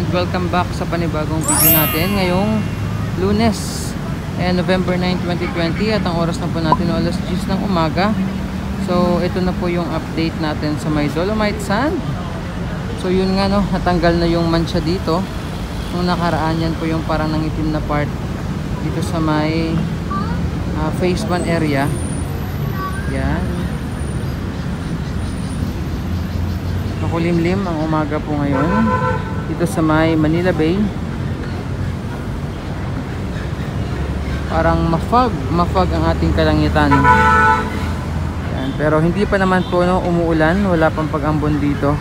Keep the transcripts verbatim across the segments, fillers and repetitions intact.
welcome back sa panibagong video natin ngayong Lunes, eh, November ninth, twenty twenty, at ang oras na po natin alas diyes ng umaga. So ito na po yung update natin sa may Dolomite Sand. So yun nga, no, natanggal na yung mancha dito. Nung nakaraan, yan po yung parang nangitim na part dito sa may uh, phase one area. Yan, makulimlim ang umaga po ngayon dito sa may Manila Bay. Parang mafog, mafog ang ating kalangitan. Yan, pero hindi pa naman po, no, umuulan, wala pang pag-ambon dito.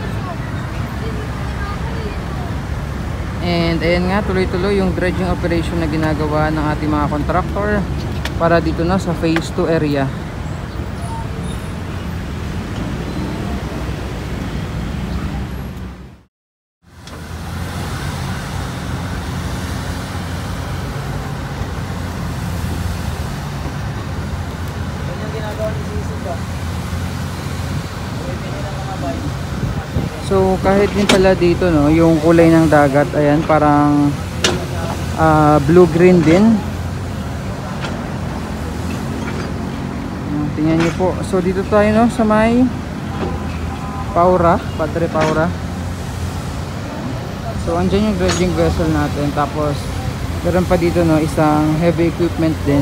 And ayan nga, tuloy-tuloy yung dredging operation na ginagawa ng ating mga contractor para dito na sa phase two area. So kahit din pala dito, no, yung kulay ng dagat, ayan, parang uh, blue-green din. Tingnan niyo po. So dito tayo, no, sa may Paura, Padre Paura. So andyan yung dredging vessel natin. Tapos meron pa dito, no, isang heavy equipment din.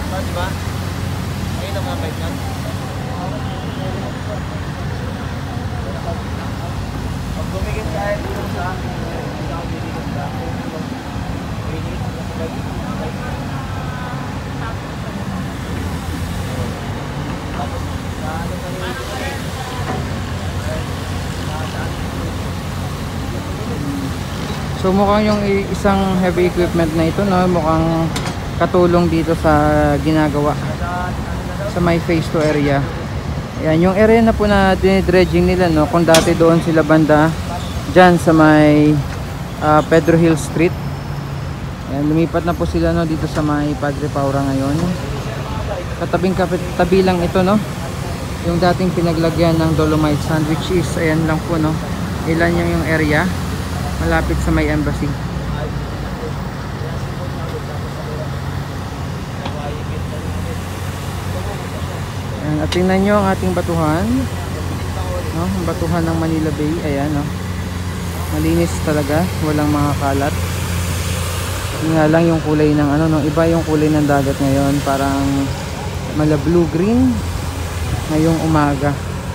So mukhang yung isang heavy equipment na ito, no, mukhang katulong dito sa ginagawa sa my phase two area. Ayan, yung area na po na dinidredging nila, no, kung dati doon sila banda dyan sa may uh, Pedro Hill Street. Ayan, lumipat na po sila, no, dito sa may Padre Paura ngayon. Katabing tabi lang ito, no, yung dating pinaglagyan ng Dolomite Sand, which is ayan lang po, no, ilan yung yung area malapit sa may embassy. Ayan, at tingnan nyo ang ating batuhan, no, ang batuhan ng Manila Bay. Ayan, no, malinis talaga, walang mga kalat. Yun nga lang yung kulay ng ano, no, iba yung kulay ng dagat ngayon, parang mala blue green ngayong umaga.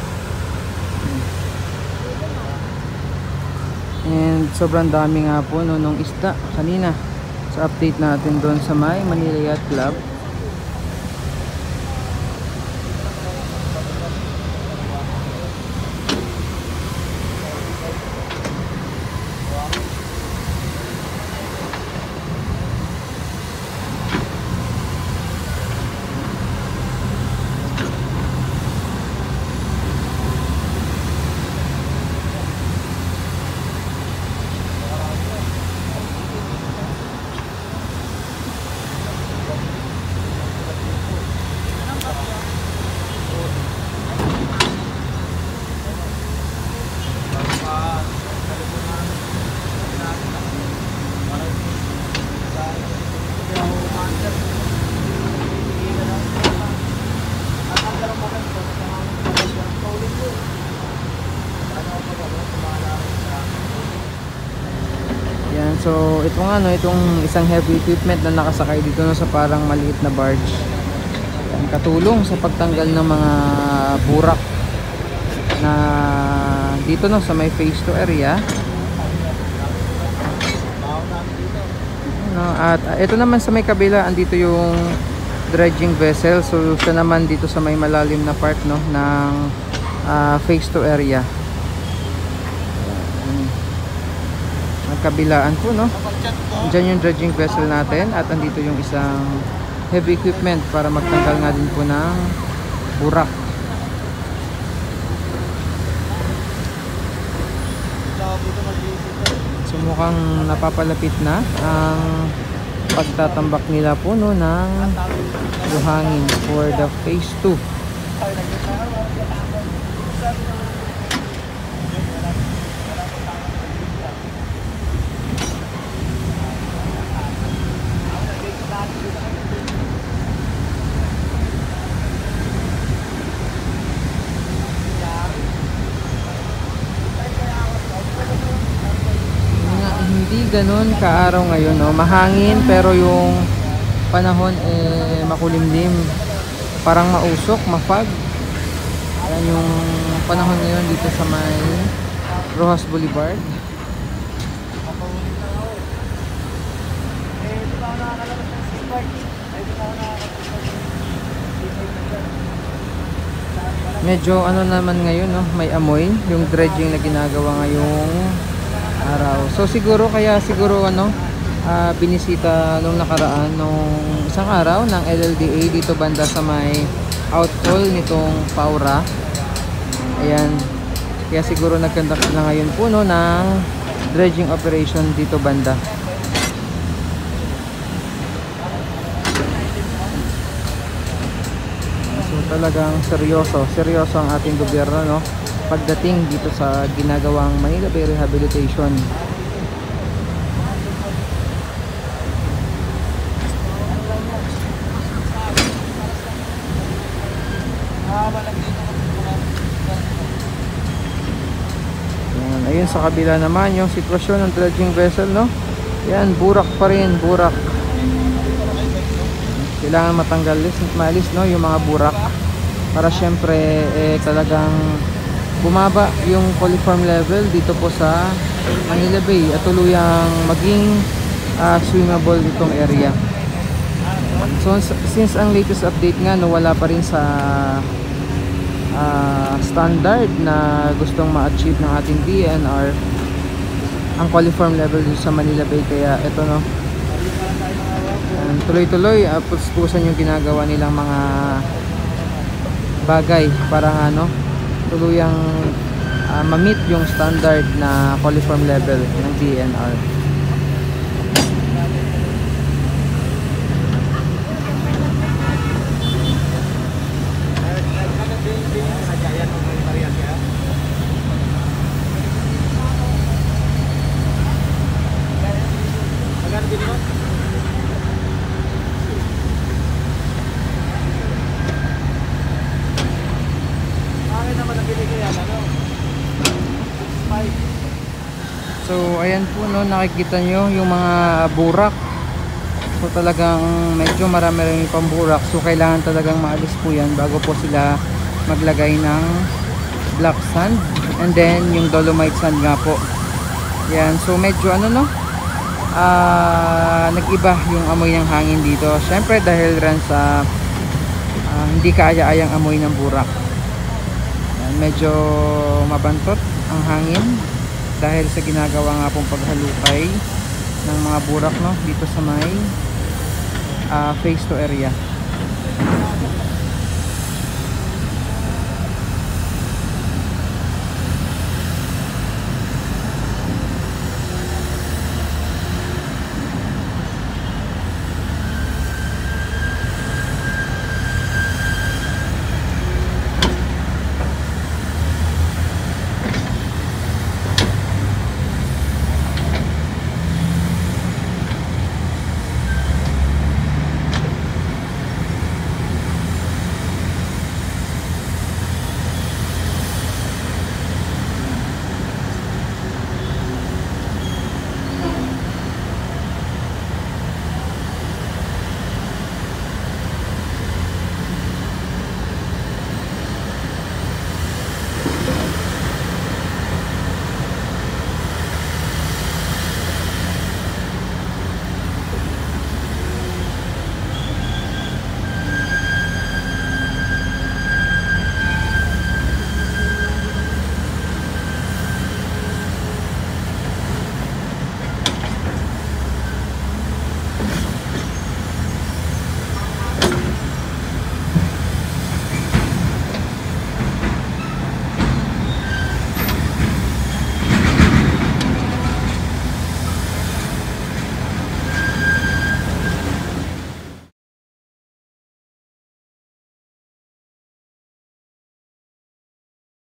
And sobrang dami nga po, no, nung isda kanina sa update natin doon sa may Manila Yacht Club. Yan, so ito nga, no, itong isang heavy equipment na nakasakay dito, no, sa parang maliit na barge. Yan, katulong sa pagtanggal ng mga burak na dito, no, sa may phase two area. No, at uh, ito naman sa may kabila, andito yung dredging vessel. So siya naman dito sa may malalim na part, no, ng uh, phase two area. Kabilaan po, no, dyan yung dredging vessel natin, at andito yung isang heavy equipment para magtanggal nga din po ng burak. So mukhang napapalapit na ang pagtatambak nila po, no, ng buhangin for the phase two. ganun kaaraw ngayon, no? Mahangin pero yung panahon eh makulimlim. Parang mausok, mafag. Yan yung panahon ngayon dito sa may Rojas Boulevard. Medyo ano naman ngayon, no? May amoy yung dredging na ginagawa ngayong araw. So siguro kaya siguro ano uh, binisita nung nakaraan nung isang araw ng L L D A dito banda sa may outfall nitong Paura. Ayan. Kaya siguro nagconduct na ngayon po, no, ng dredging operation dito banda. So talagang seryoso, seryoso ang ating gobyerno, no, pagdating dito sa ginagawang Manila Bay Rehabilitation. Ayan, ayun sa kabila naman yung sitwasyon ng dredging vessel, no. Yan, burak pa rin, burak. Kailangan matanggal, maalis, no, yung mga burak para syempre eh talagang bumaba yung coliform level dito po sa Manila Bay at tuluyang maging uh, swimmable itong area. So since ang latest update nga, no, wala pa rin sa uh, standard na gustong ma-achieve ng ating D N R ang coliform level dito sa Manila Bay, kaya ito, no, tuloy-tuloy uh, puspusan yung ginagawa nilang mga bagay para ano tuluyang uh, ma-meet yung standard na coliform level ng D N R. So ayan po, no, nakikita nyo yung mga burak. So talagang medyo marami rin yung pamburak. So kailangan talagang maalis po yan bago po sila maglagay ng black sand and then yung dolomite sand nga po. Yan, so medyo ano, no, uh, nag-iba yung amoy ng hangin dito. Syempre dahil rin sa uh, hindi kaaya-ayang amoy ng burak. Yan, medyo mabantot ang hangin dahil sa ginagawa nga pong paghalukay ng mga burak, no, dito sa may uh, phase two area.